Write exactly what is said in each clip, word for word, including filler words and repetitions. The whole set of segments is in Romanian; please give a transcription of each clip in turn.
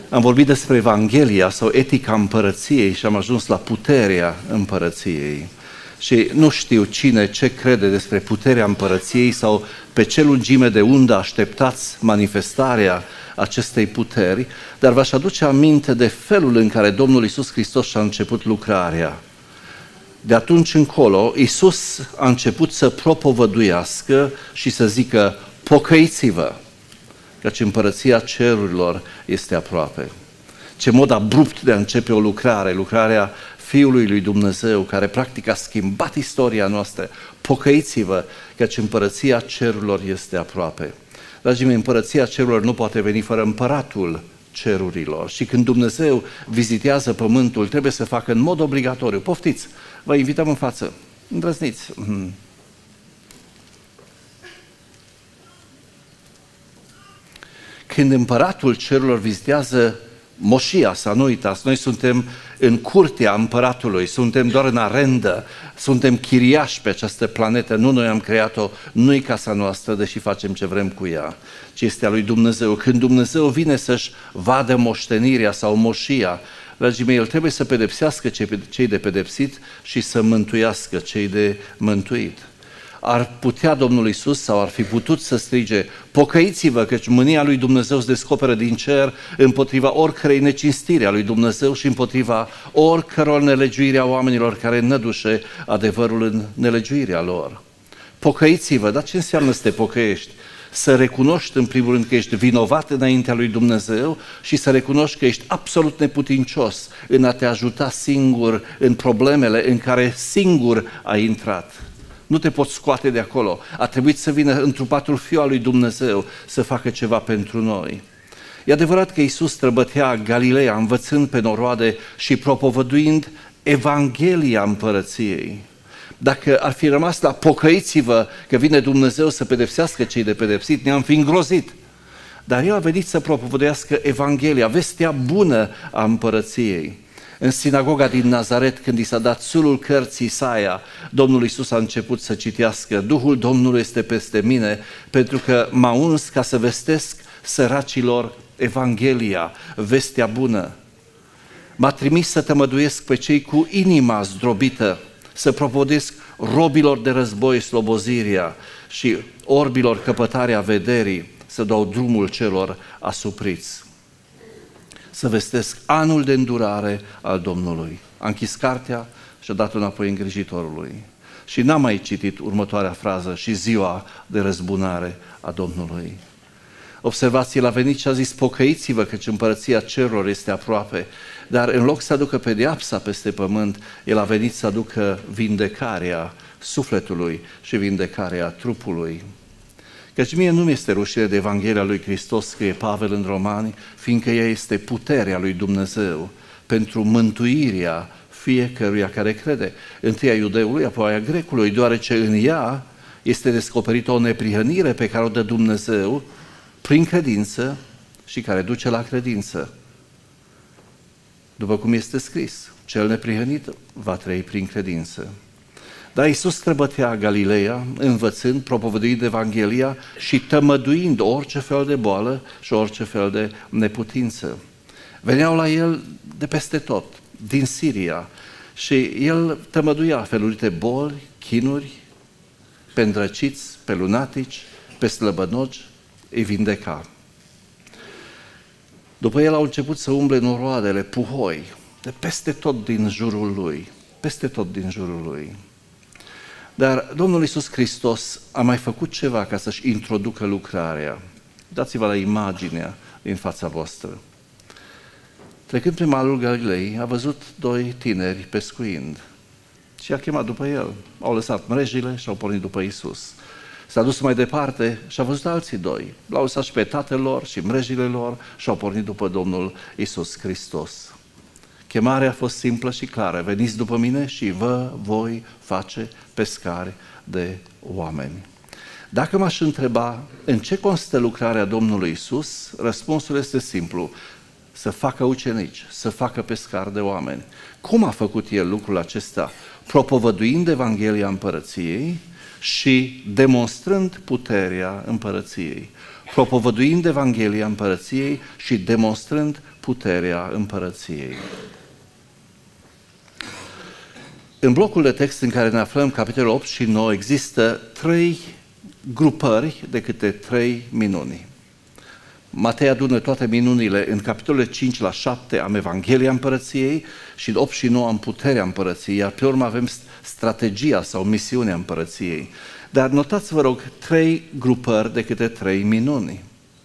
Am vorbit despre Evanghelia sau etica împărăției și am ajuns la puterea împărăției. Și nu știu cine ce crede despre puterea împărăției sau pe ce lungime de undă așteptați manifestarea acestei puteri, dar v-aș aduce aminte de felul în care Domnul Iisus Hristos și-a început lucrarea. De atunci încolo, Iisus a început să propovăduiască și să zică: pocăiți-vă, căci împărăția cerurilor este aproape. Ce mod abrupt de a începe o lucrare, lucrarea Fiului lui Dumnezeu, care practic a schimbat istoria noastră. Pocăiți-vă, căci împărăția cerurilor este aproape. Dragii mei, împărăția cerurilor nu poate veni fără împăratul cerurilor. Și când Dumnezeu vizitează pământul, trebuie să facă în mod obligatoriu. Poftiți, vă invităm în față. Îndrăzniți. Când împăratul cerurilor vizitează Moșia, să nu uitați, noi suntem în curtea împăratului, suntem doar în arendă, suntem chiriași pe această planetă, nu noi am creat-o, nu-i casa noastră, deși facem ce vrem cu ea, ci este a lui Dumnezeu. Când Dumnezeu vine să-și vadă moștenirea sau moșia, dragii mei, El trebuie să pedepsească cei de pedepsit și să mântuiască cei de mântuit. Ar putea Domnul Iisus sau ar fi putut să strige: pocăiți-vă, căci mânia lui Dumnezeu se descoperă din cer împotriva oricărei necinstiri a lui Dumnezeu și împotriva oricăror nelegiuiri a oamenilor care nădușe adevărul în nelegiuirea lor. Pocăiți-vă, dar ce înseamnă să te pocăiești? Să recunoști în primul rând că ești vinovat înaintea lui Dumnezeu și să recunoști că ești absolut neputincios în a te ajuta singur în problemele în care singur ai intrat. Nu te poți scoate de acolo. A trebuit să vină întrupatul Fiul al lui Dumnezeu să facă ceva pentru noi. E adevărat că Iisus străbătea Galileea învățând pe noroade și propovăduind Evanghelia împărăției. Dacă ar fi rămas la pocăiți-vă că vine Dumnezeu să pedepsească cei de pedepsit, ne-am fi îngrozit. Dar El a venit să propovăduiască Evanghelia, vestea bună a împărăției. În sinagoga din Nazaret, când i s-a dat sulul cărții Isaia, Domnul Iisus a început să citească: Duhul Domnului este peste mine, pentru că m-a uns ca să vestesc săracilor Evanghelia, vestea bună. M-a trimis să tămăduiesc pe cei cu inima zdrobită, să propovăduiesc robilor de război slobozirea și orbilor căpătarea vederii, să dau drumul celor asupriți. Să vestesc anul de îndurare al Domnului. A închis cartea și a dat-o înapoi îngrijitorului. Și n-am mai citit următoarea frază: și ziua de răzbunare a Domnului. Observați, El a venit și a zis: pocăiți-vă, căci împărăția cerurilor este aproape. Dar în loc să aducă pedeapsa peste pământ, El a venit să aducă vindecarea sufletului și vindecarea trupului. Căci mie nu mi-este rușine de Evanghelia lui Hristos, scrie Pavel în Romani, fiindcă ea este puterea lui Dumnezeu pentru mântuirea fiecăruia care crede. Întâi a iudeului, apoi a grecului, deoarece în ea este descoperită o neprihănire pe care o dă Dumnezeu prin credință și care duce la credință. După cum este scris, cel neprihănit va trăi prin credință. Dar Iisus străbătea Galileea, învățând, propovăduind Evanghelia și tămăduind orice fel de boală și orice fel de neputință. Veneau la El de peste tot, din Siria, și El tămăduia felurite boli, chinuri, pe îndrăciți, pe lunatici, pe slăbănoci, îi vindeca. După El au început să umble noroadele, puhoi, de peste tot din jurul Lui, peste tot din jurul Lui. Dar Domnul Iisus Hristos a mai făcut ceva ca să-și introducă lucrarea. Dați-vă la imaginea din fața voastră. Trecând prin malul Galilei, a văzut doi tineri pescuind și a chemat după El. Au lăsat mrejile și au pornit după Iisus. S-a dus mai departe și a văzut alții doi. L-au lăsat și pe tatăl lor și mrejile lor și au pornit după Domnul Iisus Hristos. Chemarea a fost simplă și clară: veniți după mine și vă voi face pescari de oameni. Dacă m-aș întreba în ce constă lucrarea Domnului Iisus, răspunsul este simplu: să facă ucenici, să facă pescari de oameni. Cum a făcut El lucrul acesta? Propovăduind Evanghelia Împărăției și demonstrând puterea împărăției. Propovăduind Evanghelia împărăției și demonstrând puterea împărăției. În blocul de text în care ne aflăm, capitolul opt și nouă, există trei grupări de câte trei minuni. Matei adună toate minunile în capitolele cinci la șapte am Evanghelia împărăției și în opt și nouă am puterea împărăției, iar pe urmă avem strategia sau misiunea împărăției. Dar notați, vă rog, trei grupări de câte trei minuni.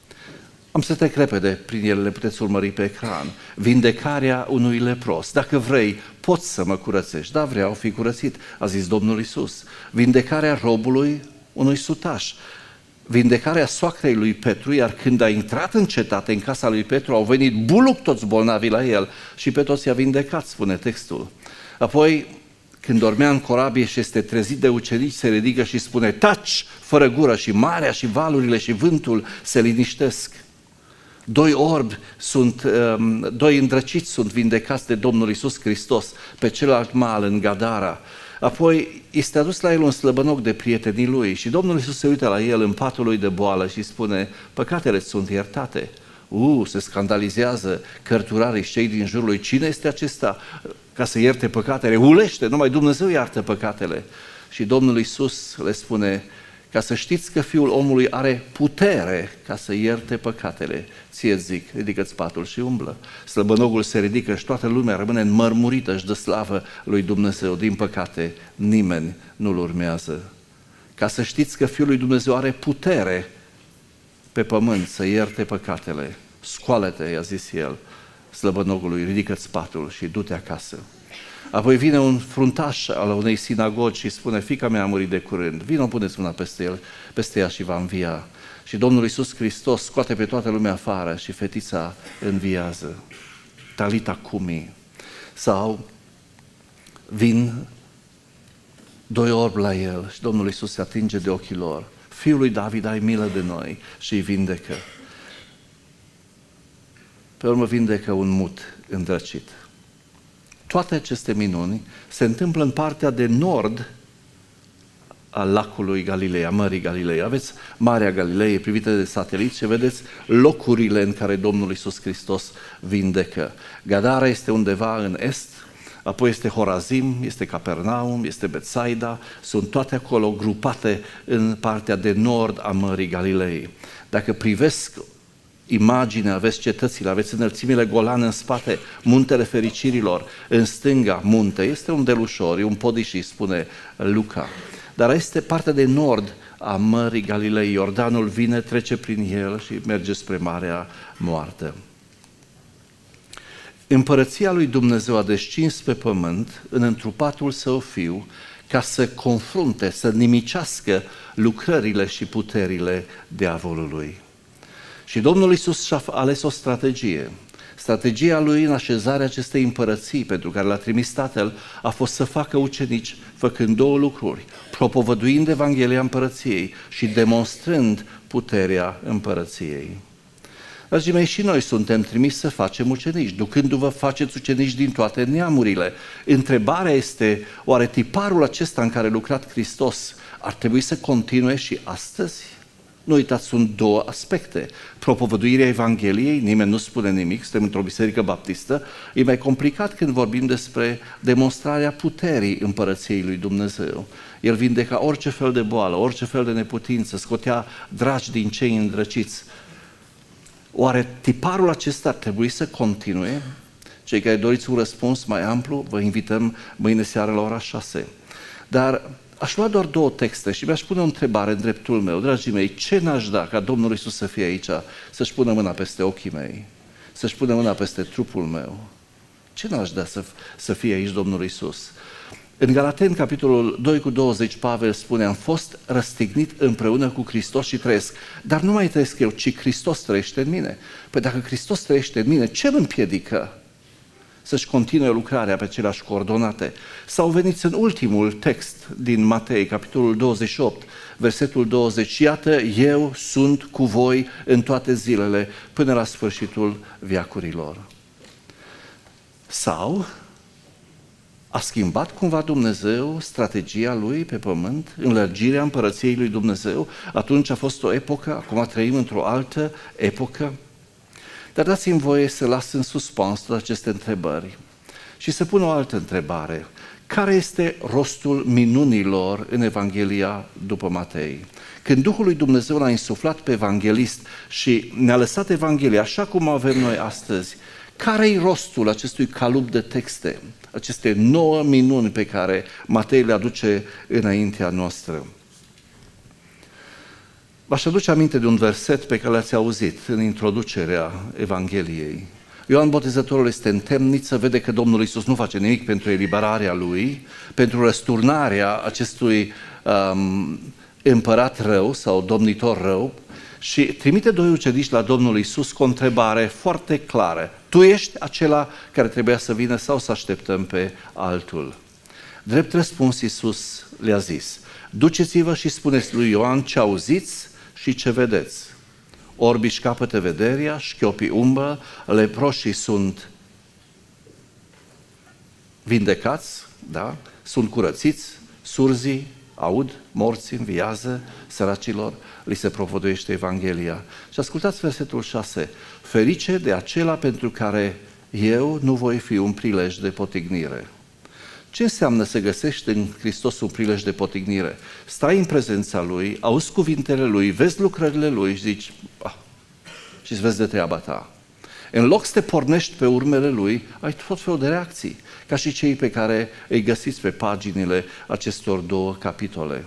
Am să trec repede prin ele, le puteți urmări pe ecran. Vindecarea unui lepros. Dacă vrei, poți să mă curățești. Da, vreau, fi curățit, a zis Domnul Iisus. Vindecarea robului unui sutaș. Vindecarea soacrei lui Petru, iar când a intrat în cetate, în casa lui Petru, au venit buluc toți bolnavii la el și pe toți i-a vindecat, spune textul. Apoi, când dormea în corabie și este trezit de ucenici, se ridică și spune: taci, fără gură, și marea și valurile și vântul se liniștesc. Doi orbi sunt, doi îndrăciți sunt vindecați de Domnul Iisus Hristos pe celălalt mal în Gadara. Apoi este adus la el un slăbănoc de prietenii lui și Domnul Iisus se uită la el în patul lui de boală și spune: păcatele sunt iertate. Uh, se scandalizează cărturarii și cei din jurul lui. Cine este acesta ca să ierte păcatele? Ulește, numai Dumnezeu iartă păcatele. Și Domnul Iisus le spune: ca să știți că Fiul omului are putere ca să ierte păcatele. Ție zic, ridică-ți patul și umblă. Slăbănogul se ridică și toată lumea rămâne înmărmurită, își dă slavă lui Dumnezeu. Din păcate, nimeni nu-l urmează. Ca să știți că Fiul lui Dumnezeu are putere pe pământ să ierte păcatele. Scoală-te, i-a zis el slăbănogului, ridică-ți patul și du-te acasă. Apoi vine un fruntaș al unei sinagogi și spune: fiica mea a murit de curând, vino, puneți mâna peste el, peste ea și va învia. Și Domnul Iisus Hristos scoate pe toată lumea afară și fetița înviază. Talita cumi. Sau vin doi orbi la el și Domnul Iisus se atinge de ochii lor. Fiul lui David, ai milă de noi, și îi vindecă. Pe urmă vindecă un mut îndrăcit. Toate aceste minuni se întâmplă în partea de nord a lacului Galilei, a Mării Galilei. Aveți Marea Galilei privită de satelit și vedeți locurile în care Domnul Iisus Hristos vindecă. Gadara este undeva în est, apoi este Horazim, este Capernaum, este Betsaida, sunt toate acolo grupate în partea de nord a Mării Galilei. Dacă privesc imaginea, aveți cetățile, aveți înălțimile Golan în spate, muntele fericirilor, în stânga munte, este un delușor, e un podiș, spune Luca. Dar este partea de nord a Mării Galilei, Iordanul vine, trece prin el și merge spre Marea Moartă. Împărăția lui Dumnezeu a descins pe pământ în întrupatul său Fiu ca să confrunte, să nimicească lucrările și puterile diavolului. Și Domnul Iisus și-a ales o strategie. Strategia lui în așezarea acestei împărății, pentru care l-a trimis Tatăl, a fost să facă ucenici, făcând două lucruri: propovăduind Evanghelia împărăției și demonstrând puterea împărăției. Dragii mei, și noi suntem trimiși să facem ucenici, ducându-vă faceți ucenici din toate neamurile. Întrebarea este, oare tiparul acesta în care a lucrat Hristos ar trebui să continue și astăzi? Nu uitați, sunt două aspecte. Propovăduirea Evangheliei, nimeni nu spune nimic, suntem într-o biserică baptistă, e mai complicat când vorbim despre demonstrarea puterii împărăției lui Dumnezeu. El vindeca orice fel de boală, orice fel de neputință, scotea dragi din cei îndrăciți. Oare tiparul acesta ar trebui să continue? Cei care doriți un răspuns mai amplu, vă invităm mâine seară la ora șase. Dar aș lua doar două texte și mi-aș pune o întrebare în dreptul meu. Dragii mei, ce n-aș da ca Domnul Iisus să fie aici, să-și pună mâna peste ochii mei, să-și pună mâna peste trupul meu? Ce n-aș da să, să fie aici Domnul Iisus? În Galateni, capitolul doi cu douăzeci, Pavel spune: am fost răstignit împreună cu Hristos și trăiesc. Dar nu mai trăiesc eu, ci Hristos trăiește în mine. Păi dacă Hristos trăiește în mine, ce îmi împiedică să-și continue lucrarea pe aceleași coordonate? Sau veniți în ultimul text din Matei, capitolul douăzeci și opt, versetul douăzeci: iată, eu sunt cu voi în toate zilele, până la sfârșitul veacurilor. Sau A schimbat cumva Dumnezeu strategia Lui pe pământ, înlărgirea împărăției Lui Dumnezeu? Atunci a fost o epocă, acum trăim într-o altă epocă? Dar dați-mi voie să las în suspans toate aceste întrebări și să pun o altă întrebare. Care este rostul minunilor în Evanghelia după Matei? Când Duhul lui Dumnezeu l-a insuflat pe evanghelist și ne-a lăsat Evanghelia așa cum avem noi astăzi, care-i rostul acestui calup de texte, aceste nouă minuni pe care Matei le aduce înaintea noastră? V-aș aduce aminte de un verset pe care l-ați auzit în introducerea Evangheliei. Ioan Botezătorul este în temniță, vede că Domnul Iisus nu face nimic pentru eliberarea lui, pentru răsturnarea acestui um, împărat rău sau domnitor rău și trimite doi ucenici la Domnul Iisus cu o întrebare foarte clară. Tu ești acela care trebuia să vină sau să așteptăm pe altul? Drept răspuns, Iisus le-a zis: duceți-vă și spuneți lui Ioan ce auziți și ce vedeți. Orbii își capătă vederea, șchiopii umblă, leproșii sunt vindecați, da? Sunt curățiți, surzii aud, morții înviază, săracilor li se propovăduiește Evanghelia. Și ascultați versetul șase. Ferice de acela pentru care eu nu voi fi un prilej de potignire. Ce înseamnă să găsești în Hristos un prilej de potignire? Stai în prezența Lui, auzi cuvintele Lui, vezi lucrările Lui și zici, ah, și-ți vezi de treaba ta. În loc să te pornești pe urmele Lui, ai tot felul de reacții, ca și cei pe care îi găsiți pe paginile acestor două capitole.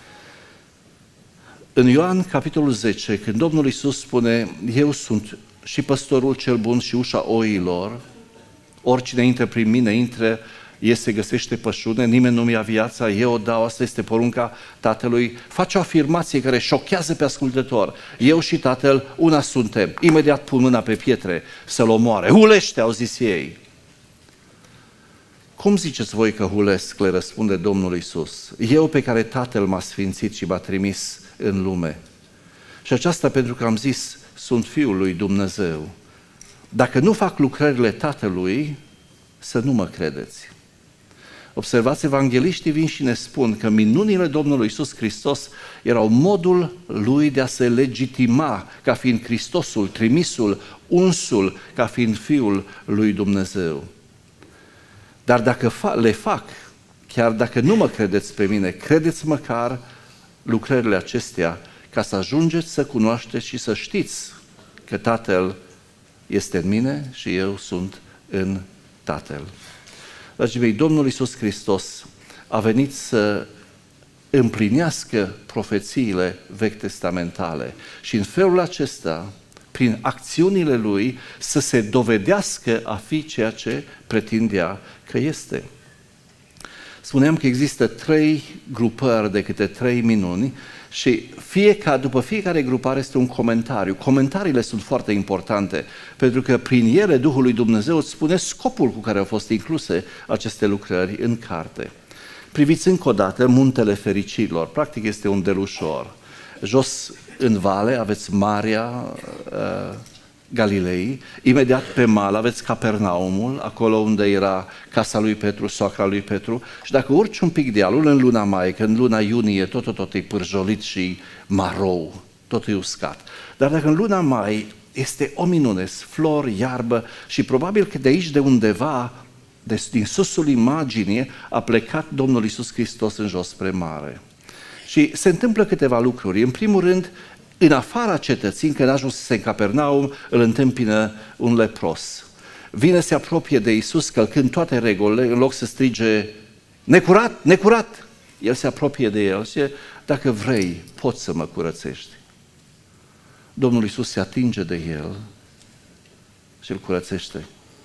În Ioan, capitolul zece, când Domnul Iisus spune, eu sunt și păstorul cel bun și ușa oilor, oricine intră prin mine, intră, iese, găsește pășune, nimeni nu-mi ia viața, eu o dau, asta este porunca Tatălui. Face o afirmație care șochează pe ascultător. Eu și Tatăl una suntem. Imediat pun mâna pe pietre să-l omoare. Hulește, au zis ei. Cum ziceți voi că hulesc, le răspunde Domnul Iisus. Eu pe care Tatăl m-a sfințit și m-a trimis în lume. Și aceasta pentru că am zis, sunt Fiul lui Dumnezeu. Dacă nu fac lucrările Tatălui, să nu mă credeți. Observați, evangheliștii vin și ne spun că minunile Domnului Iisus Hristos erau modul Lui de a se legitima ca fiind Hristosul, trimisul, unsul, ca fiind Fiul lui Dumnezeu. Dar dacă le fac, chiar dacă nu mă credeți pe mine, credeți măcar lucrările acestea ca să ajungeți să cunoașteți și să știți că Tatăl este în mine și eu sunt în Tatăl. Dragii mei, Domnul Iisus Hristos a venit să împlinească profețiile vechi testamentale și în felul acesta, prin acțiunile Lui, să se dovedească a fi ceea ce pretindea că este. Spuneam că există trei grupări de câte trei minuni și fiecare, după fiecare grupare este un comentariu. Comentariile sunt foarte importante, pentru că prin ele Duhul lui Dumnezeu îți spune scopul cu care au fost incluse aceste lucrări în carte. Priviți încă o dată Muntele Fericirilor, practic este un delușor. Jos în vale aveți Marea uh, Galilei, imediat pe mal aveți Capernaumul, acolo unde era casa lui Petru, soacra lui Petru, și dacă urci un pic dealul în luna mai, că în luna iunie tot, tot e pârjolit și marou, tot e uscat. Dar dacă în luna mai este o minune, flori, iarbă și probabil că de aici de undeva, de, din susul imaginii, a plecat Domnul Iisus Hristos în jos spre mare. Și se întâmplă câteva lucruri. În primul rând, în afara cetății, când ajunsese în Capernaum, îl întâmpină un lepros. Vine, se apropie de Iisus, călcând toate regulile, în loc să strige, necurat, necurat! El se apropie de el și zice, dacă vrei, poți să mă curățești. Domnul Iisus se atinge de el și îl curățește.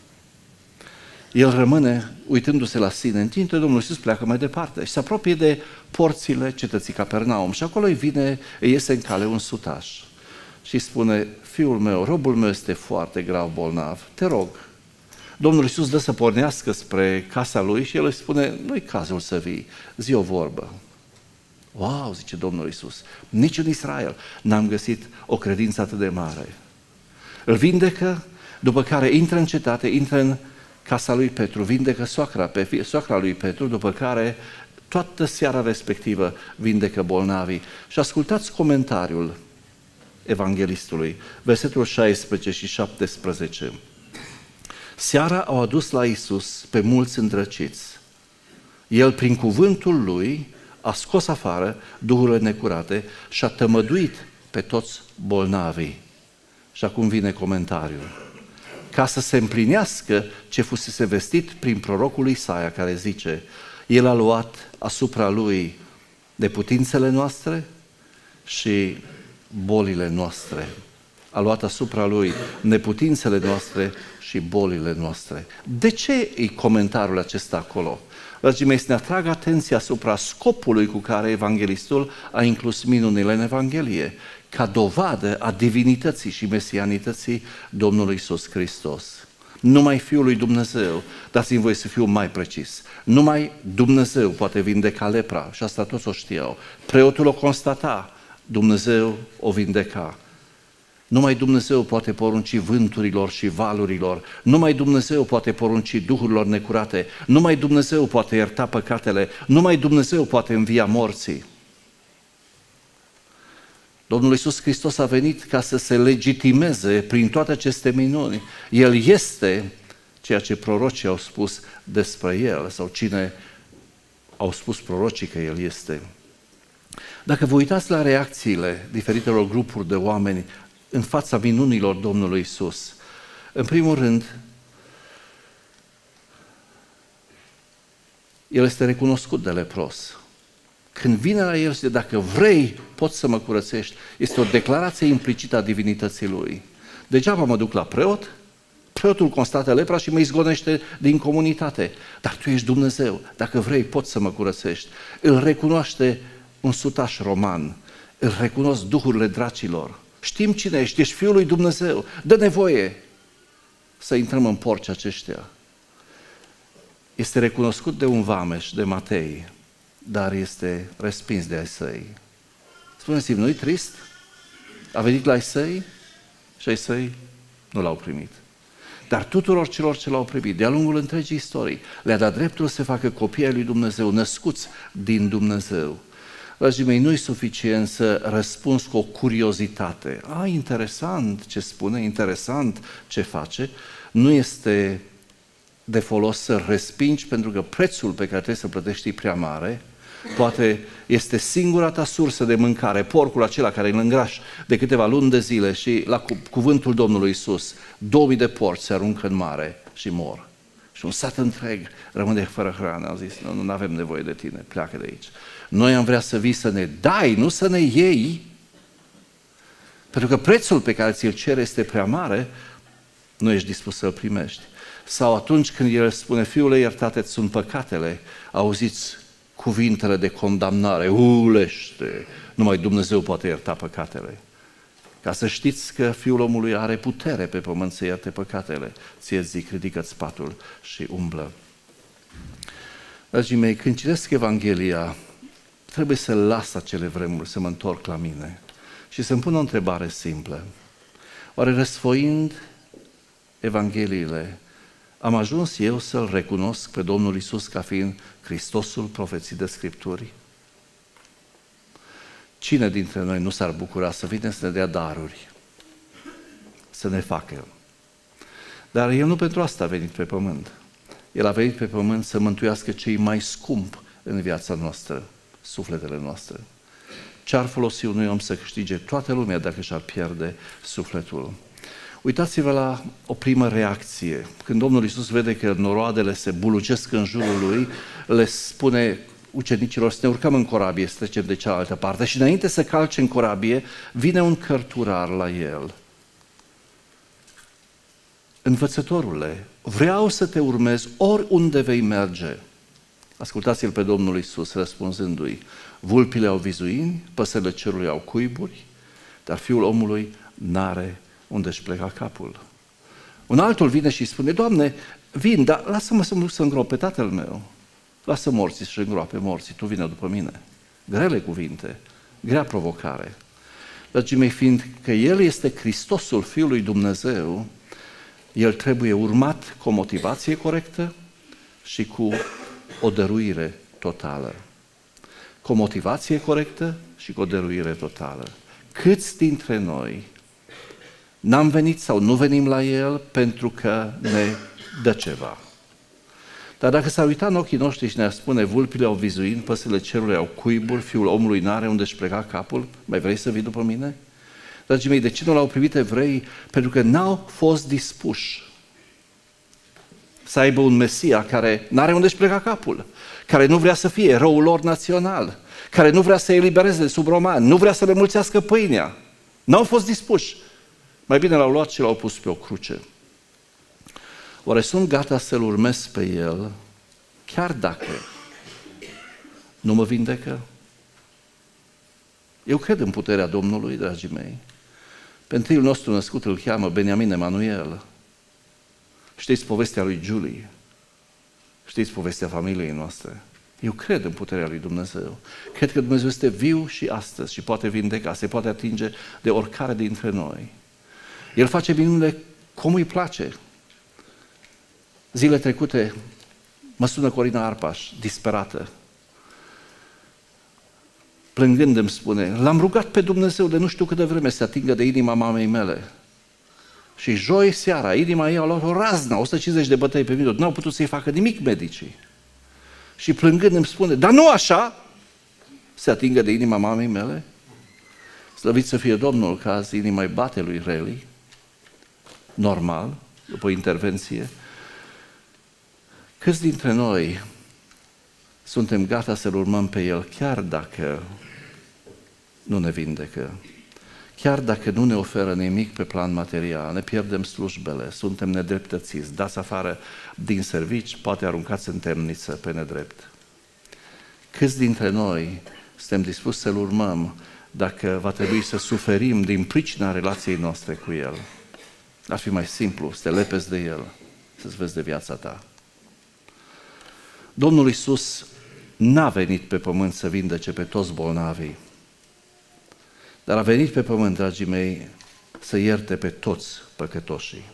El rămâne uitându-se la sine, în timp ce Domnul Iisus pleacă mai departe și se apropie de porțile cetății Capernaum și acolo îi vine, îi iese în cale un sutaș și spune, fiul meu, robul meu este foarte grav bolnav, te rog. Domnul Iisus dă să pornească spre casa lui și el îi spune, nu-i cazul să vii, zi o vorbă. Wow, zice Domnul Iisus, nici în Israel n-am găsit o credință atât de mare. Îl vindecă, după care intră în cetate, intră în casa lui Petru, vindecă soacra, pe soacra lui Petru, după care toată seara respectivă vindecă bolnavii. Și ascultați comentariul evanghelistului, versetul șaisprezece și șaptesprezece. Seara au adus la Iisus pe mulți îndrăciți. El, prin cuvântul lui, a scos afară duhurile necurate și a tămăduit pe toți bolnavii. Și acum vine comentariul. Ca să se împlinească ce fusese vestit prin prorocul Isaia, care zice: El a luat asupra lui neputințele noastre și bolile noastre. A luat asupra lui neputințele noastre și bolile noastre. De ce e comentariul acesta acolo? Dragii mei, să ne atrag atenția asupra scopului cu care evanghelistul a inclus minunile în Evanghelie, ca dovadă a divinității și mesianității Domnului Iisus Hristos. Numai Fiul lui Dumnezeu, dați-mi voie să fiu mai precis, numai Dumnezeu poate vindeca lepra, și asta toți o știau. Preotul o constata, Dumnezeu o vindeca. Numai Dumnezeu poate porunci vânturilor și valurilor, numai Dumnezeu poate porunci duhurilor necurate, numai Dumnezeu poate ierta păcatele, numai Dumnezeu poate învia morții. Domnul Iisus Hristos a venit ca să se legitimeze prin toate aceste minuni. El este ceea ce prorocii au spus despre El, sau cine au spus prorocii că El este. Dacă vă uitați la reacțiile diferitelor grupuri de oameni în fața minunilor Domnului Iisus, în primul rând, El este recunoscut de lepros. Când vine la el și dacă vrei, poți să mă curățești, este o declarație implicită a divinității lui. Degeaba mă duc la preot, preotul constată lepra și mă izgonește din comunitate. Dar tu ești Dumnezeu, dacă vrei, poți să mă curățești. Îl recunoaște un sutaș roman, îl recunosc duhurile dracilor. Știm cine ești, ești Fiul lui Dumnezeu, dă nevoie să intrăm în porci aceștia. Este recunoscut de un vameș, de Matei, dar este respins de ai săi. Spuneți-mi, nu-i trist? A venit la ai săi și ai săi nu l-au primit. Dar tuturor celor ce l-au primit, de-a lungul întregii istorii, le-a dat dreptul să facă copii ai lui Dumnezeu, născuți din Dumnezeu. Dragii mei, nu-i suficient să răspunzi cu o curiozitate. A, interesant ce spune, interesant ce face. Nu este de folos să respingi, pentru că prețul pe care trebuie să plătești e prea mare. Poate este singura ta sursă de mâncare, porcul acela care îl îngrași de câteva luni de zile și la cuvântul Domnului Iisus, două mii de porci se aruncă în mare și mor. Și un sat întreg rămâne fără hrană. Au zis, nu, nu avem nevoie de tine, pleacă de aici. Noi am vrea să vii să ne dai, nu să ne iei, pentru că prețul pe care ți-l cere este prea mare, nu ești dispus să-l primești. Sau atunci când El spune, Fiule, iertate-ți sunt păcatele, auziți cuvintele de condamnare, ulește, numai Dumnezeu poate ierta păcatele. Ca să știți că Fiul omului are putere pe pământ să ierte păcatele. Ție zic, ridică-ți patul și umblă. Dragii mei, când citesc Evanghelia, trebuie să las acele vremuri, să mă întorc la mine și să-mi pun o întrebare simplă. Oare răsfoind Evangheliile, am ajuns eu să-L recunosc pe Domnul Iisus ca fiind Hristosul profețit de Scripturii? Cine dintre noi nu s-ar bucura să vină să ne dea daruri, să ne facă? Dar El nu pentru asta a venit pe pământ. El a venit pe pământ să mântuiască cei mai scump în viața noastră, sufletele noastre. Ce-ar folosi unui om să câștige toată lumea dacă și-ar pierde sufletul? Uitați-vă la o primă reacție. Când Domnul Iisus vede că noroadele se bulucesc în jurul Lui, le spune ucenicilor să ne urcăm în corabie, să trecem de cealaltă parte. Și înainte să calce în corabie, vine un cărturar la El. Învățătorule, vreau să te urmez oriunde vei merge. Ascultați-l pe Domnul Iisus răspunzându-i, vulpile au vizuini, păsările cerului au cuiburi, dar Fiul omului n-are unde își pleca capul. Un altul vine și spune, Doamne, vin, dar lasă-mă să mă duc să îngrop pe tatăl meu. Lasă morții să-și îngroape morții, tu vine după mine. Grele cuvinte, grea provocare. Dragii mei, fiindcă El este Hristosul Fiului Dumnezeu, El trebuie urmat cu o motivație corectă și cu o dăruire totală. Cu o motivație corectă și cu o dăruire totală. Câți dintre noi n-am venit sau nu venim la El pentru că ne dă ceva? Dar dacă s-ar uita în ochii noștri și ne-ar spune, vulpile au vizuin, păsările cerului au cuiburi, fiul omului n-are unde își pleca capul, mai vrei să vii după mine? Dragii mei, de ce nu l-au privit evreii? Pentru că n-au fost dispuși să aibă un Mesia care n-are unde își pleca capul, care nu vrea să fie eroul lor național, care nu vrea să elibereze de sub romani, nu vrea să le mulțească pâinea. N-au fost dispuși. Mai bine l-au luat și l-au pus pe o cruce. Oare sunt gata să-L urmez pe El, chiar dacă nu mă vindecă? Eu cred în puterea Domnului, dragii mei. Pe întâiul nostru născut îl cheamă Beniamin Emanuel. Știți povestea lui Julie? Știți povestea familiei noastre? Eu cred în puterea lui Dumnezeu. Cred că Dumnezeu este viu și astăzi și poate vindeca, se poate atinge de oricare dintre noi. El face minunile cum îi place. Zile trecute mă sună Corina Arpaș, disperată. Plângând îmi spune, l-am rugat pe Dumnezeu de nu știu câtă vreme să atingă de inima mamei mele. Și joi seara, inima ei a luat o raznă, o sută cincizeci de bătăi pe minut, n-au putut să-i facă nimic medicii. Și plângând îmi spune, dar nu așa se atingă de inima mamei mele? Slăvit să fie Domnul că azi inima îi bate lui Reli, normal, după intervenție. Câți dintre noi suntem gata să-L urmăm pe El, chiar dacă nu ne vindecă, chiar dacă nu ne oferă nimic pe plan material, ne pierdem slujbele, suntem nedreptățiți, dați afară din servici, poate aruncați în temniță pe nedrept. Câți dintre noi suntem dispuși să-L urmăm dacă va trebui să suferim din pricina relației noastre cu El? Ar fi mai simplu să te lepezi de El, să-ți vezi de viața ta. Domnul Iisus n-a venit pe pământ să vindece pe toți bolnavii, dar a venit pe pământ, dragii mei, să ierte pe toți păcătoșii.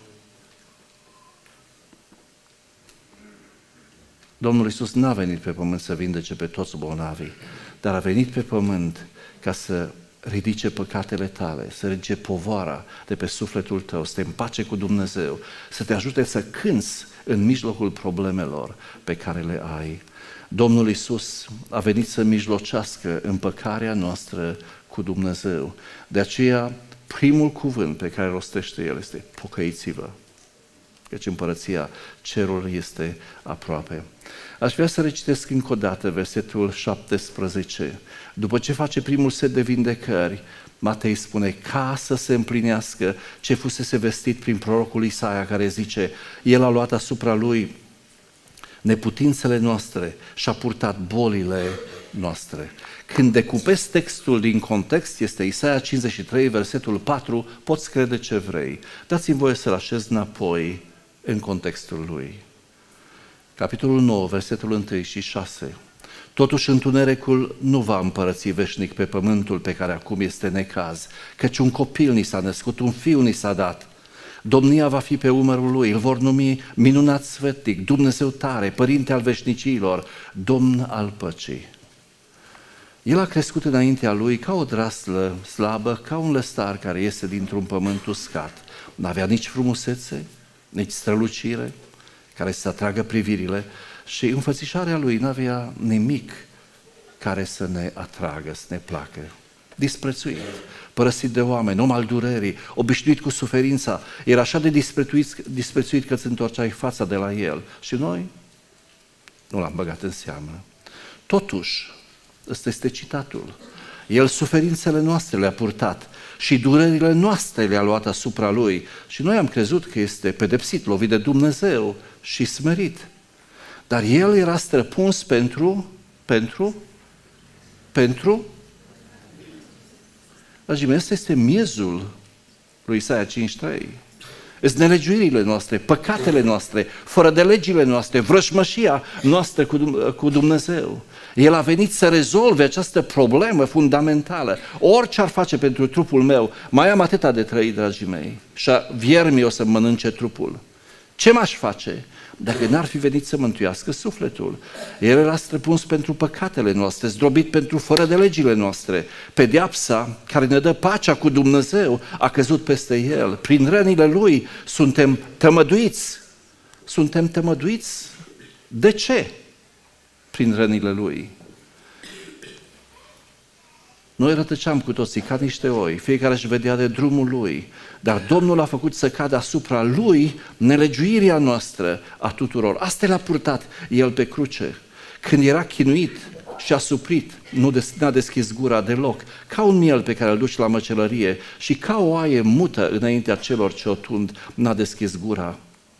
Domnul Iisus n-a venit pe pământ să vindece pe toți bolnavii, dar a venit pe pământ ca să ridice păcatele tale, să ridice povara de pe sufletul tău, să te împace cu Dumnezeu, să te ajute să cânți în mijlocul problemelor pe care le ai. Domnul Iisus a venit să mijlocească împăcarea noastră cu Dumnezeu. De aceea, primul cuvânt pe care rostește El este pocăiți-vă, căci împărăția cerului este aproape. Aș vrea să recitesc încă o dată versetul șaptesprezece. După ce face primul set de vindecări, Matei spune, ca să se împlinească ce fusese vestit prin prorocul Isaia, care zice, El a luat asupra Lui neputințele noastre și a purtat bolile noastre. Când decupezi textul din context, este Isaia cincizeci și trei, versetul patru, poți crede ce vrei. Dați-mi voie să-l așez înapoi în contextul lui. Capitolul nouă, versetul unu și șase. Totuși întunericul nu va împărăți veșnic pe pământul pe care acum este necaz, căci un copil ni s-a născut, un fiu ni s-a dat. Domnia va fi pe umărul lui, îl vor numi minunat sfătnic, Dumnezeu tare, Părinte al veșnicilor, Domn al păcii. El a crescut înaintea lui ca o draslă slabă, ca un lăstar care iese dintr-un pământ uscat. N-avea nici frumusețe, nici strălucire, care să atragă privirile, și înfățișarea lui n-avea nimic care să ne atragă, să ne placă. Disprețuit, părăsit de oameni, om al durerii, obișnuit cu suferința, era așa de disprețuit, disprețuit că îți întorceai fața de la el. Și noi nu l-am băgat în seamă. Totuși, ăsta este citatul, El suferințele noastre le-a purtat și durerile noastre le-a luat asupra Lui. Și noi am crezut că este pedepsit, lovit de Dumnezeu și smerit. Dar El era străpuns pentru, pentru, pentru, dragii mei, ăsta este miezul lui Isaia cinci trei. Sunt nelegiuirile noastre, păcatele noastre, fără de legile noastre, vrăjmășia noastră cu Dumnezeu. El a venit să rezolve această problemă fundamentală. Orice ar face pentru trupul meu, mai am atâta de trăit, dragii mei, și viermii o să mănânce trupul. Ce m-aș face dacă n-ar fi venit să mântuiască sufletul? El era străpuns pentru păcatele noastre, zdrobit pentru fără de legile noastre. Pedeapsa care ne dă pacea cu Dumnezeu a căzut peste El. Prin rănile Lui suntem tămăduiți. Suntem tămăduiți. De ce? Prin rănile Lui. Noi rătăceam cu toții ca niște oi, fiecare își vedea de drumul lui, dar Domnul a făcut să cadă asupra lui nelegiuirea noastră a tuturor. Asta l-a purtat El pe cruce. Când era chinuit și a suprit, nu n-a deschis gura deloc, ca un miel pe care îl duci la măcelărie și ca o oaie mută înaintea celor ce o tund, n-a deschis gura.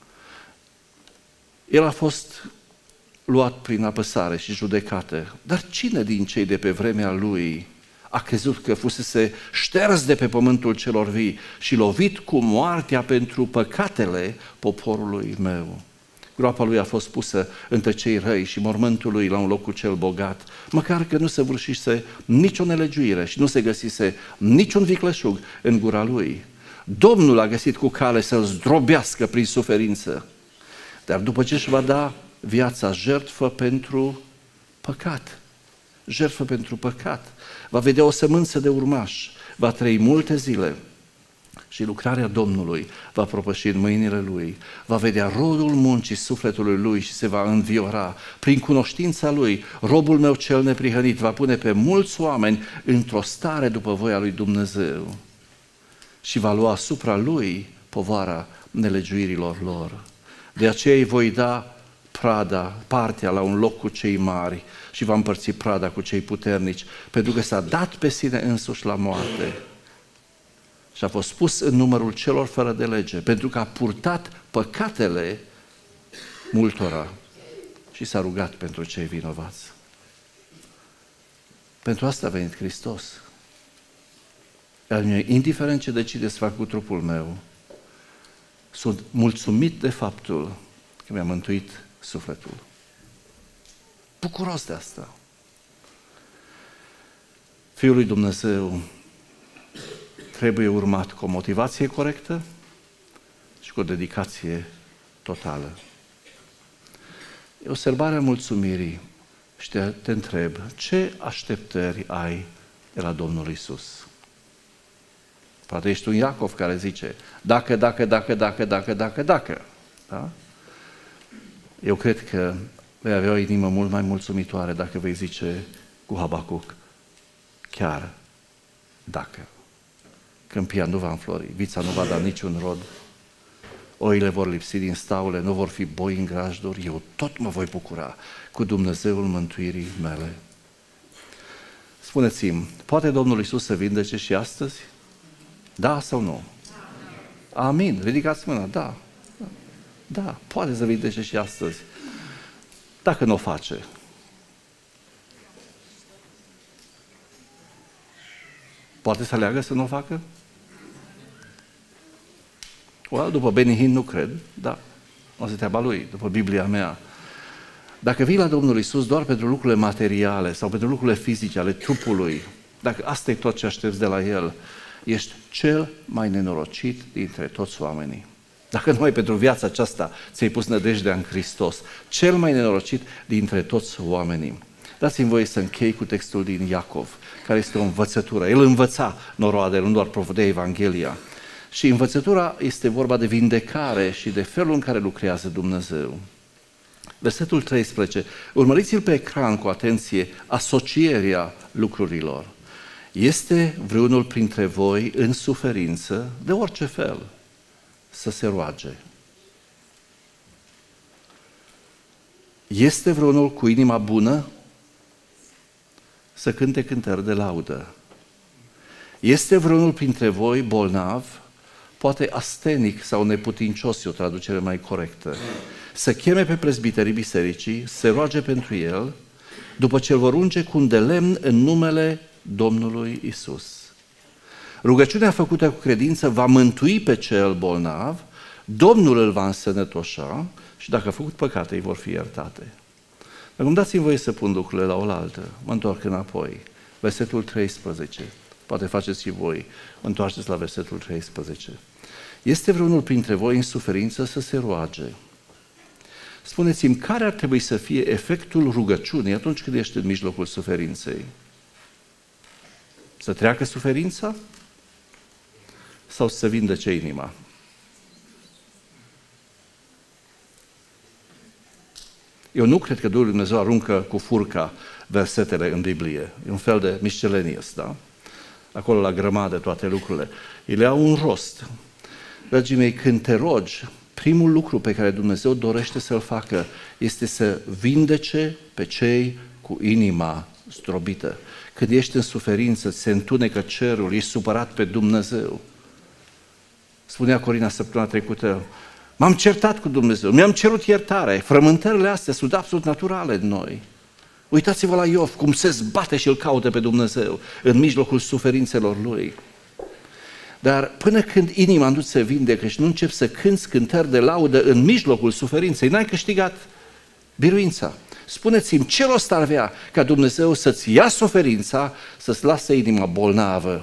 El a fost luat prin apăsare și judecată, dar cine din cei de pe vremea lui a crezut că fusese șters de pe pământul celor vii și lovit cu moartea pentru păcatele poporului meu? Groapa lui a fost pusă între cei răi și mormântul lui la un locul cel bogat, măcar că nu se vârșise nicio nelegiuire și nu se găsise niciun vicleșug în gura lui. Domnul a găsit cu cale să-l zdrobească prin suferință, dar după ce își va da viața jertfă pentru păcat, jertfă pentru păcat, va vedea o sămânță de urmași, va trăi multe zile și lucrarea Domnului va propăși în mâinile Lui, va vedea rodul muncii sufletului Lui și se va înviora. Prin cunoștința Lui, robul meu cel neprihănit va pune pe mulți oameni într-o stare după voia Lui Dumnezeu și va lua asupra Lui povara nelegiuirilor lor. De aceea îi voi da prada, partea la un loc cu cei mari și va împărți prada cu cei puternici, pentru că s-a dat pe sine însuși la moarte și a fost pus în numărul celor fără de lege, pentru că a purtat păcatele multora și s-a rugat pentru cei vinovați. Pentru asta a venit Hristos. Indiferent ce decide să fac cu trupul meu, sunt mulțumit de faptul că mi-a mântuit sufletul. Bucuros de asta. Fiul lui Dumnezeu trebuie urmat cu o motivație corectă și cu o dedicație totală. E o sărbare a mulțumirii și te, te întreb, ce așteptări ai de la Domnul Iisus? Poate ești un Iacov care zice, dacă, dacă, dacă, dacă, dacă, dacă, dacă. Da? Eu cred că vei avea o inimă mult mai mulțumitoare dacă vei zice cu Habacuc, chiar dacă. Câmpia nu va înflori, vița nu va da niciun rod, oile vor lipsi din staule, nu vor fi boi în grajduri, eu tot mă voi bucura cu Dumnezeul mântuirii mele. Spuneți-mi, poate Domnul Iisus să vindece și astăzi? Da sau nu? Amin. Ridicați mâna, da. Da, poate să vindece și astăzi. Dacă nu o face. Poate să aleagă să nu o facă? Well, după Benny Hinn nu cred, da. O să treaba lui, după Biblia mea. Dacă vii la Domnul Iisus doar pentru lucrurile materiale sau pentru lucrurile fizice ale trupului, dacă asta e tot ce aștepți de la El, ești cel mai nenorocit dintre toți oamenii. Dacă numai pentru viața aceasta ți-ai pus nădejdea în Hristos, cel mai nenorocit dintre toți oamenii. Dați-mi voie să închei cu textul din Iacov, care este o învățătură. El învăța noroadele, nu doar propovădea Evanghelia. Și învățătura este vorba de vindecare și de felul în care lucrează Dumnezeu. Versetul treisprezece. Urmăriți-l pe ecran cu atenție, asocierea lucrurilor. Este vreunul printre voi în suferință de orice fel? Să se roage. Este vreunul cu inima bună? Să cânte cântări de laudă. Este vreunul printre voi bolnav? Poate astenic sau neputincios, e o traducere mai corectă. Să cheme pe prezbiterii bisericii, să se roage pentru el, după ce îl vor unge cu un de lemn în numele Domnului Isus. Rugăciunea făcută cu credință va mântui pe cel bolnav, Domnul îl va însănătoșa și dacă a făcut păcate, îi vor fi iertate. Acum dați-mi voie să pun lucrurile la oaltă, mă întorc înapoi. Versetul treisprezece, poate faceți și voi, întoarceți la versetul treisprezece. Este vreunul printre voi în suferință să se roage? Spuneți-mi, care ar trebui să fie efectul rugăciunii atunci când ești în mijlocul suferinței? Să treacă suferința? Sau să vindece inima? Eu nu cred că Duhul lui Dumnezeu aruncă cu furca versetele în Biblie. E un fel de miscellaneous, da? Acolo la grămadă toate lucrurile. Ele au un rost. Dragii mei, când te rogi, primul lucru pe care Dumnezeu dorește să-l facă este să vindece pe cei cu inima zdrobită. Când ești în suferință, se întunecă cerul, ești supărat pe Dumnezeu. Spunea Corina săptămâna trecută, m-am certat cu Dumnezeu, mi-am cerut iertare. Frământările astea sunt absolut naturale în noi. Uitați-vă la Iov, cum se zbate și îl caută pe Dumnezeu în mijlocul suferințelor lui. Dar până când inima nu se vindecă și nu începi să cânți cântări de laudă în mijlocul suferinței, n-ai câștigat biruința. Spuneți-mi, ce rost ar avea ca Dumnezeu să-ți ia suferința, să-ți lase inima bolnavă,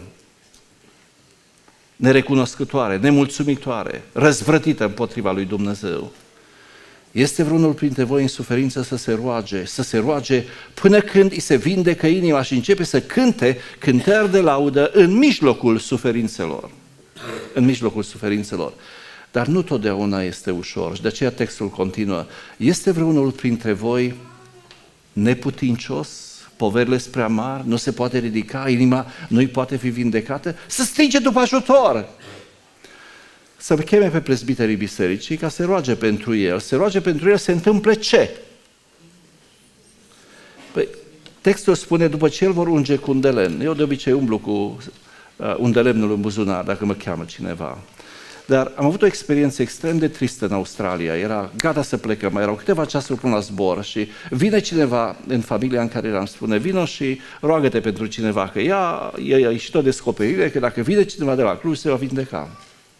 nerecunoscătoare, nemulțumitoare, răzvrătită împotriva lui Dumnezeu? Este vreunul printre voi în suferință să se roage, să se roage până când îi se vindecă inima și începe să cânte cântări de laudă în mijlocul suferințelor. În mijlocul suferințelor. Dar nu totdeauna este ușor și de aceea textul continuă. Este vreunul printre voi neputincios, poverile sunt prea mari, nu se poate ridica, inima nu-i poate fi vindecată? Să strige după ajutor! Să cheme pe prezbiterii bisericii ca să se roage pentru el. Se roage pentru el, se întâmplă ce? Păi, textul spune, după ce el vor unge cu un de lemn. Eu de obicei umblu cu uh, un de lemnul în buzunar, dacă mă cheamă cineva. Dar am avut o experiență extrem de tristă în Australia. Era gata să plecăm, mai erau câteva ceasuri până la zbor și vine cineva în familia în care eram, spune, vino și roagă-te pentru cineva, că ea e ieșit o descoperire, că dacă vine cineva de la Cluj, se va vindeca.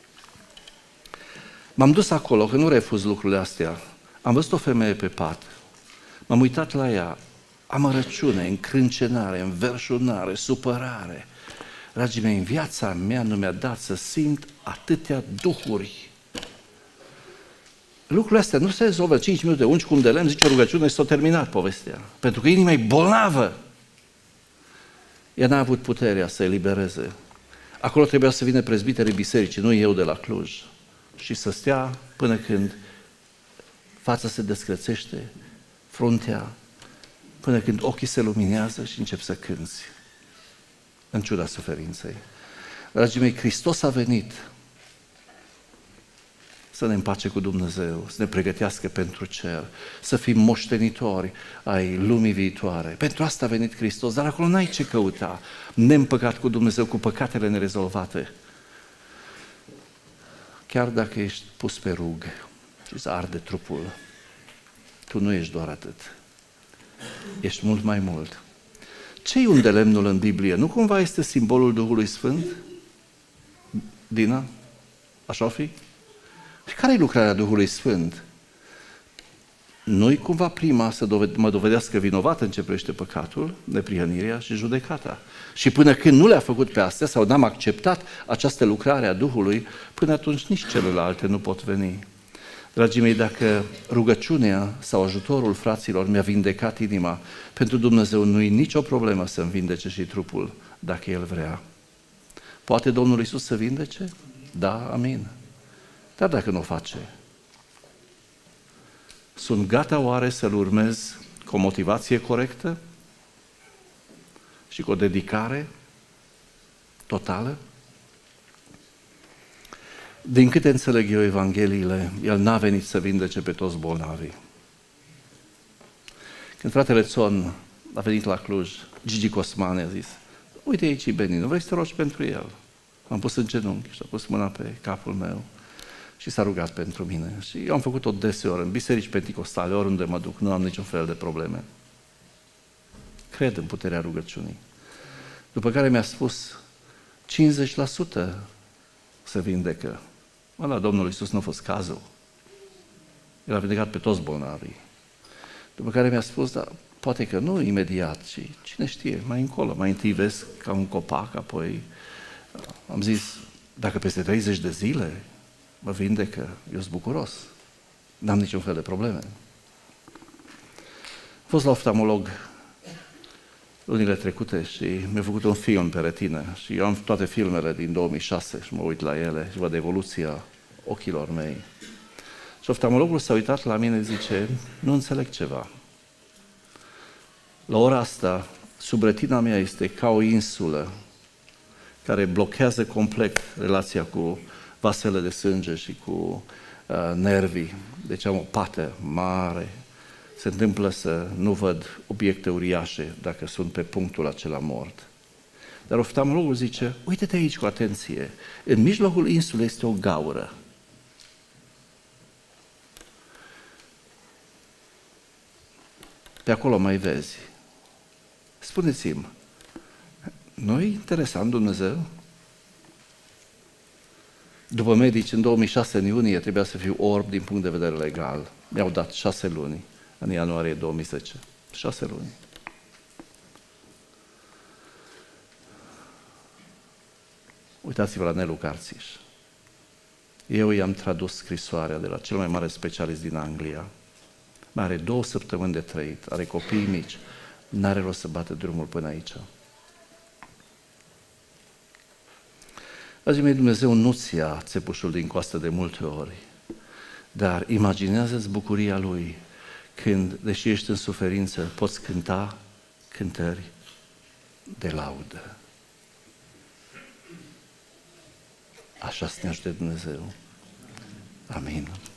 M-am dus acolo, că nu refuz lucrurile astea. Am văzut o femeie pe pat. M-am uitat la ea. Amărăciune, încrâncenare, înverșunare, supărare. Dragii mei, în viața mea nu mi-a dat să simt atâtea duhuri. Lucrurile astea nu se rezolvă cinci minute, ungi cum de lemn, zice o rugăciune și s-a terminat povestea. Pentru că inima e bolnavă. Ea n-a avut puterea să elibereze. Acolo trebuia să vină prezbiterii bisericii, nu eu de la Cluj. Și să stea până când fața se descrețește, fruntea, până când ochii se luminează și încep să cânți, în ciuda suferinței. Dragii mei, Hristos a venit să ne împace cu Dumnezeu, să ne pregătească pentru cer, să fim moștenitori ai lumii viitoare. Pentru asta a venit Hristos, dar acolo n-ai ce căuta, neîmpăcat cu Dumnezeu, cu păcatele nerezolvate. Chiar dacă ești pus pe rug și îți arde trupul, tu nu ești doar atât. Ești mult mai mult. Ce-i un de lemnul în Biblie? Nu cumva este simbolul Duhului Sfânt? Dina? Așa o fi? Și care e lucrarea Duhului Sfânt? Nu-i cumva prima să doved- mă dovedească vinovat în ce privește păcatul, neprihănirea și judecata. Și până când nu le-a făcut pe astea sau n-am acceptat această lucrare a Duhului, până atunci nici celelalte nu pot veni. Dragii mei, dacă rugăciunea sau ajutorul fraților mi-a vindecat inima, pentru Dumnezeu nu-i nicio problemă să-mi vindece și trupul, dacă El vrea. Poate Domnul Iisus să vindece? Da, amin. Dar dacă nu o face, sunt gata oare să-L urmez cu o motivație corectă și cu o dedicare totală? Din câte înțeleg eu Evangheliile, El n-a venit să vindece pe toți bolnavii. Când fratele Țon a venit la Cluj, Gigi Cosmane a zis, uite aici e Benin, nu vrei să te rogi pentru el? M-am pus în genunchi și a pus mâna pe capul meu și s-a rugat pentru mine. Și eu am făcut-o deseori în biserici penticostale, oriunde mă duc, nu am niciun fel de probleme. Cred în puterea rugăciunii. După care mi-a spus, cincizeci la sută se vindecă. Mă, la Domnul Iisus nu a fost cazul. El a vindecat pe toți bolnavii. După care mi-a spus, dar poate că nu imediat, ci cine știe, mai încolo, mai întâi vezi ca un copac, apoi am zis, dacă peste treizeci de zile mă vindecă, eu sunt bucuros. N-am niciun fel de probleme. Am fost la oftalmolog lunile trecute și mi-a făcut un film pe retină și eu am toate filmele din două mii șase și mă uit la ele și văd evoluția ochilor mei. Și oftalmologul s-a uitat la mine și zice, nu înțeleg ceva. La ora asta, sub retina mea este ca o insulă care blochează complet relația cu vasele de sânge și cu uh, nervii. Deci am o pată mare. Se întâmplă să nu văd obiecte uriașe dacă sunt pe punctul acela mort. Dar oftalmologul zice, uite-te aici cu atenție. În mijlocul insulei este o gaură. Pe acolo mai vezi. Spuneți-mi, nu-i interesant Dumnezeu? După medici, în două mii șase, în iunie, trebuia să fiu orb din punct de vedere legal. Mi-au dat șase luni, în ianuarie două mii zece. Șase luni. Uitați-vă la Nelu Carțiș. Eu i-am tradus scrisoarea de la cel mai mare specialist din Anglia. Mai are două săptămâni de trăit, are copii mici, n-are rost să bată drumul până aici. Dragii mei, Dumnezeu nu-ți ia țepușul din coastă de multe ori, dar imaginează-ți bucuria Lui când, deși ești în suferință, poți cânta cântări de laudă. Așa să ne ajute Dumnezeu. Amin.